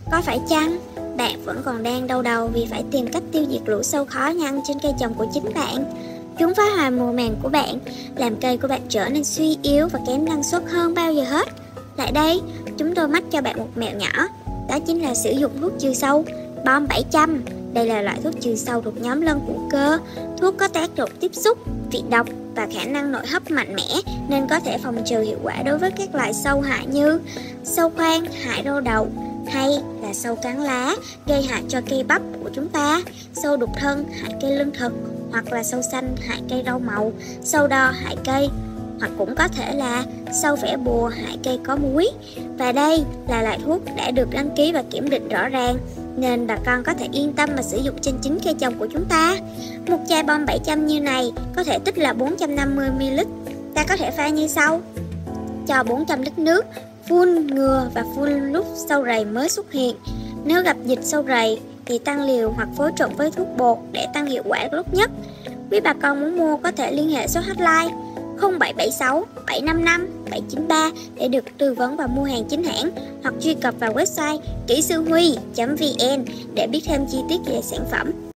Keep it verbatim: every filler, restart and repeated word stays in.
Có phải chăng bạn vẫn còn đang đau đầu vì phải tìm cách tiêu diệt lũ sâu khó nhăn trên cây trồng của chính bạn? Chúng phá hoại mùa màng của bạn, làm cây của bạn trở nên suy yếu và kém năng suất hơn bao giờ hết. Lại đây, chúng tôi mách cho bạn một mẹo nhỏ, đó chính là sử dụng thuốc trừ sâu Bom bảy trăm. Đây là loại thuốc trừ sâu thuộc nhóm lân hữu cơ. Thuốc có tác dụng tiếp xúc, vị độc và khả năng nội hấp mạnh mẽ, nên có thể phòng trừ hiệu quả đối với các loại sâu hại như sâu khoang hại rau đậu, hay là sâu cắn lá gây hại cho cây bắp của chúng ta, sâu đục thân hại cây lương thực, hoặc là sâu xanh hại cây rau màu, sâu đo hại cây, hoặc cũng có thể là sâu vẽ bùa hại cây có múi. Và đây là loại thuốc đã được đăng ký và kiểm định rõ ràng, nên bà con có thể yên tâm mà sử dụng trên chính cây trồng của chúng ta. Một chai bom bảy trăm như này có thể tích là bốn trăm năm mươi mi li lít. Ta có thể pha như sau: cho bốn trăm lít nước, phun ngừa và phun lúc sâu rầy mới xuất hiện. Nếu gặp dịch sâu rầy thì tăng liều hoặc phối trộn với thuốc bột để tăng hiệu quả lúc nhất. Quý bà con muốn mua có thể liên hệ số hotline không bảy bảy sáu bảy năm năm bảy chín ba để được tư vấn và mua hàng chính hãng, hoặc truy cập vào website kỹ sư huy chấm vn để biết thêm chi tiết về sản phẩm.